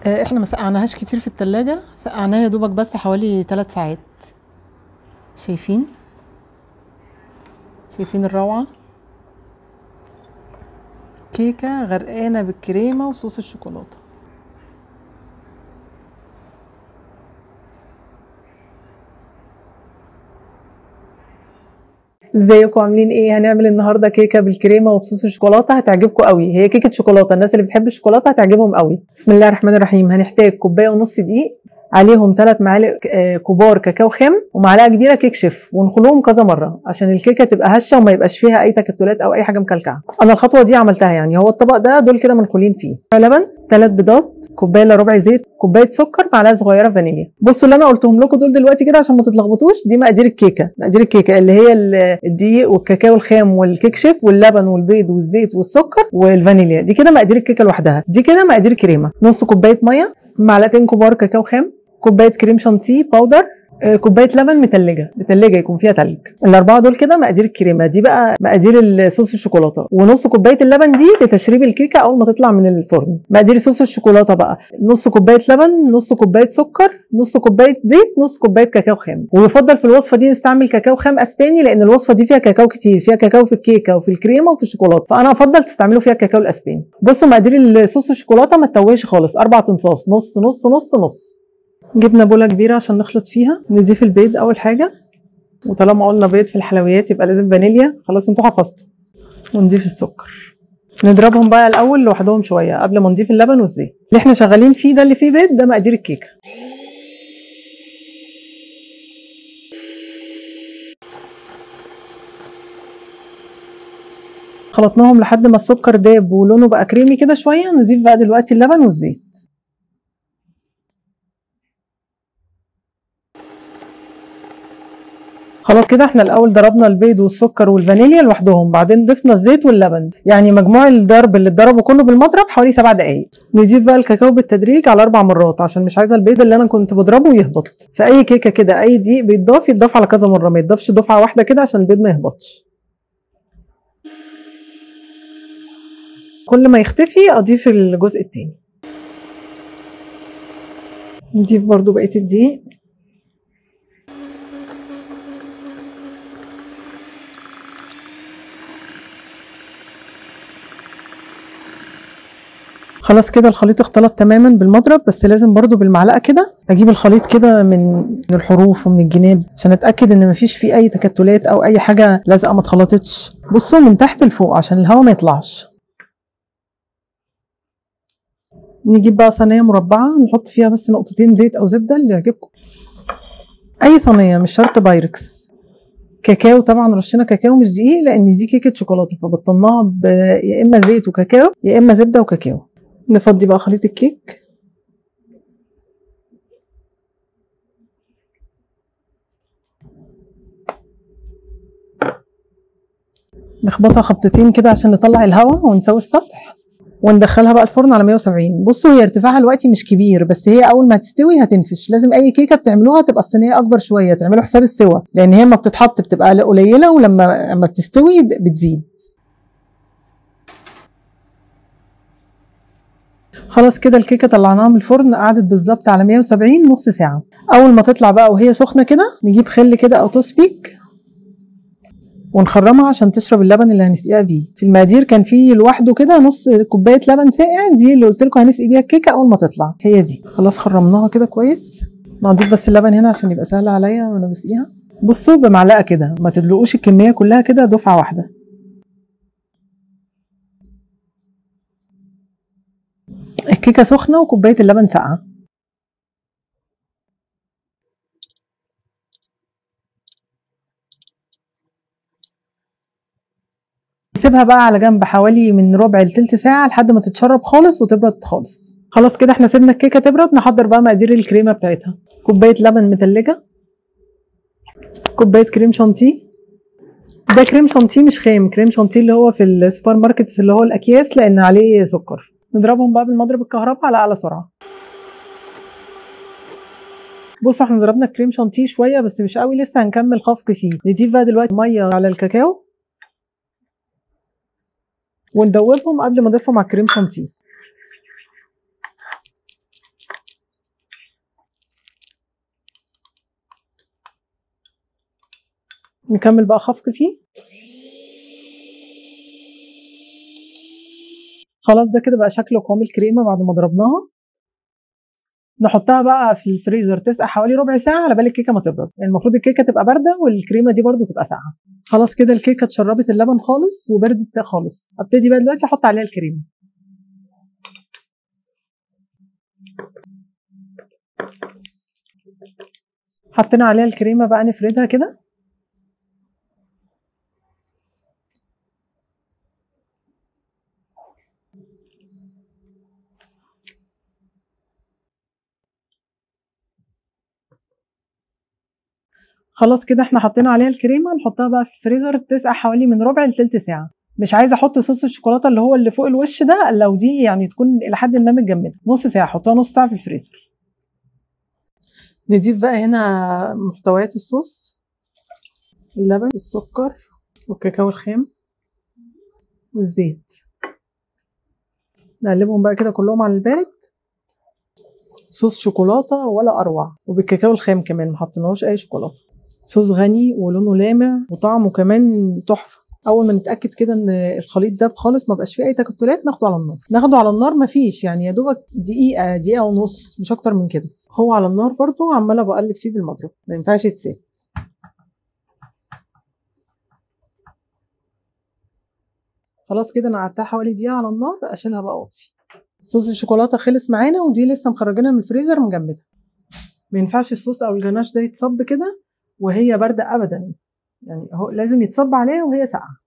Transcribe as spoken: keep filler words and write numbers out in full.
آه، احنا ما سقعناهاش كتير في التلاجة، سقعناها يا دوبك بس حوالي ثلاث ساعات. شايفين شايفين الروعة، كيكة غرقانة بالكريمة وصوص الشوكولاتة. ازيكم عاملين ايه؟ هنعمل النهارده كيكه بالكريمه وبصوص الشوكولاته، هتعجبكم قوي. هي كيكه شوكولاته، الناس اللي بتحب الشوكولاته هتعجبهم قوي. بسم الله الرحمن الرحيم. هنحتاج كوبايه ونص دقيق، عليهم ثلاث معالق آه، كبار كاكاو خام، ومعلقه كبيره كيك شيف، ونخلوهم كذا مره عشان الكيكه تبقى هشه وما يبقاش فيها اي تكتلات او اي حاجه مكلكعه. انا الخطوه دي عملتها، يعني هو الطبق ده دول كده منخولين فيه. لبن، ثلاث بيضات، كوبايه الا ربع زيت، كوبايه سكر، معلقه صغيره فانيليا. بصوا اللي انا قلتهم لكم دول دلوقتي كده عشان ما تتلخبطوش، دي مقادير الكيكه. مقادير الكيكه اللي هي الدقيق والكاكاو الخام والكيك شيف واللبن والبيض والزيت والسكر والفانيليا، دي كده مقادير الكيكه لوحدها. دي كده مقادير كريمه: نص كوبايه ميه، معلقتين كبار كاكاو خام، كوبايه كريم شانتيه باودر، آه، كوبايه لبن متلجه متلجه يكون فيها تلج. الاربعه دول كده مقادير الكريمه. دي بقى مقادير صوص الشوكولاته. ونص كوبايه اللبن دي لتشريب الكيكه اول ما تطلع من الفرن. مقادير صوص الشوكولاته بقى: نص كوبايه لبن، نص كوبايه سكر، نص كوبايه زيت، نص كوبايه كاكاو خام. ويفضل في الوصفه دي نستعمل كاكاو خام اسباني، لان الوصفه دي فيها كاكاو كتير، فيها كاكاو في الكيكه وفي الكريمه وفي الشوكولاته، فانا افضل تستعملوا فيها الكاكاو الاسباني. بصوا مقادير صوص الشوكولاته ما تتوهش خالص: اربع تنصاص، نص نص نص نص. جبنا بوله كبيره عشان نخلط فيها. نضيف البيض اول حاجه، وطالما قلنا بيض في الحلويات يبقى لازم فانيليا، خلاص انتوا حفظتوا. ونضيف السكر، نضربهم بقى الاول لوحدهم شويه قبل ما نضيف اللبن والزيت. اللي احنا شغالين فيه ده اللي فيه بيض، ده مقادير الكيكه. خلطناهم لحد ما السكر داب ولونه بقى كريمي كده شويه. نضيف بقى دلوقتي اللبن والزيت. خلاص كده احنا الاول ضربنا البيض والسكر والفانيليا لوحدهم، بعدين ضفنا الزيت واللبن، يعني مجموع الضرب اللي اتضربه كله بالمضرب حوالي سبع دقايق. نضيف بقى الكاكاو بالتدريج على اربع مرات عشان مش عايزه البيض اللي انا كنت بضربه يهبط. في اي كيكه كده اي دقيق بيتضاف يتضاف على كذا مره، ما يتضافش دفعه واحده كده عشان البيض ما يهبطش. كل ما يختفي اضيف الجزء التاني. نضيف برضو بقيه الدقيق. خلاص كده الخليط اختلط تماما بالمضرب، بس لازم برضو بالمعلقه كده اجيب الخليط كده من الحروف ومن الجناب عشان اتاكد ان مفيش فيه اي تكتلات او اي حاجه لازقه ما اتخلطتش. بصوا من تحت لفوق عشان الهواء ما يطلعش. نجيب بقى صينيه مربعه نحط فيها بس نقطتين زيت او زبده اللي يعجبكم. اي صينيه، مش شرط بايركس. كاكاو طبعا، رشينا كاكاو مش دقيق لان دي كيكه شوكولاته، فبطلناها يا اما زيت وكاكاو يا اما زبده وكاكاو. نفضي بقى خليط الكيك. نخبطها خبطتين كده عشان نطلع الهواء ونسوي السطح، وندخلها بقى الفرن على مية وسبعين. بصوا هي ارتفاعها دلوقتي مش كبير، بس هي اول ما تستوي هتنفش. لازم اي كيكه بتعملوها تبقى الصينيه اكبر شويه، تعملوا حساب السوا، لان هي ما بتتحط بتبقى قليله، ولما لما بتستوي بتزيد. خلاص كده الكيكه طلعناها من الفرن، قعدت بالظبط على مية وسبعين نص ساعه. اول ما تطلع بقى وهي سخنه كده نجيب خل كده او توسبيك ونخرمها عشان تشرب اللبن اللي هنسقيها بيه. في المقادير كان فيه لوحده كده نص كوبايه لبن ساقع، دي اللي قلت لكم هنسقي بيها الكيكه اول ما تطلع، هي دي. خلاص خرمناها كده كويس. نضيف بس اللبن هنا عشان يبقى سهل عليا وانا بسقيها. بصوا بمعلقه كده، ما تدلقوش الكميه كلها كده دفعه واحده. الكيكه سخنه وكوبايه اللبن ساقعه. نسيبها بقى على جنب حوالي من ربع لتلت ساعه لحد ما تتشرب خالص وتبرد خالص. خلاص كده احنا سيبنا الكيكه تبرد. نحضر بقى مقادير الكريمه بتاعتها: كوبايه لبن متلجه، كوبايه كريم شانتيه. ده كريم شانتيه مش خام، كريم شانتيه اللي هو في السوبر ماركت اللي هو الاكياس، لان عليه سكر. نضربهم بقى بالمضرب الكهرباء على اعلى سرعه. بصوا احنا ضربنا الكريم شانتيه شويه بس مش قوي، لسه هنكمل خفق فيه. نضيف بقى دلوقتي ميه على الكاكاو وندوبهم قبل ما نضيفهم على الكريم شانتيه. نكمل بقى خفق فيه. خلاص ده كده بقى شكل قوام الكريمه بعد ما ضربناها. نحطها بقى في الفريزر تسقع حوالي ربع ساعه على بال الكيكه ما تبرد، يعني المفروض الكيكه تبقى بارده والكريمه دي برده تبقى ساقعه. خلاص كده الكيكه اتشربت اللبن خالص وبردت خالص. ابتدي بقى دلوقتي احط عليها الكريمه. حطينا عليها الكريمه بقى نفردها كده. خلاص كده احنا حطينا عليها الكريمه، نحطها بقى في الفريزر تسقع حوالي من ربع لتلت ساعه. مش عايزه احط صوص الشوكولاته اللي هو اللي فوق الوش ده، لو دي يعني تكون الى حد ما متجمده. نص ساعه، حطها نص ساعه في الفريزر. نضيف بقى هنا محتويات الصوص: اللبن والسكر والكاكاو الخام والزيت. نقلبهم بقى كده كلهم على البارد. صوص شوكولاته ولا اروع، وبالكاكاو الخام كمان، ما حطيناهوش اي شوكولاته. صوص غني ولونه لامع وطعمه كمان تحفه. اول ما نتاكد كده ان الخليط داب خالص ما بقاش فيه اي تكتلات، ناخده على النار. ناخده على النار مفيش يعني يا دوبك دقيقه دقيقه ونص، مش اكتر من كده. هو على النار برضو عماله بقلب فيه بالمضرب، ما ينفعش يتساب. خلاص كده انا قعدتها حوالي دقيقه على النار، اشيلها بقى واطفي. صوص الشوكولاته خلص معانا، ودي لسه مخرجينها من الفريزر مجمده. ما ينفعش الصوص او الجناش ده يتصب كده وهي بارده ابدا، يعني هو لازم يتصب عليها وهي ساقعه.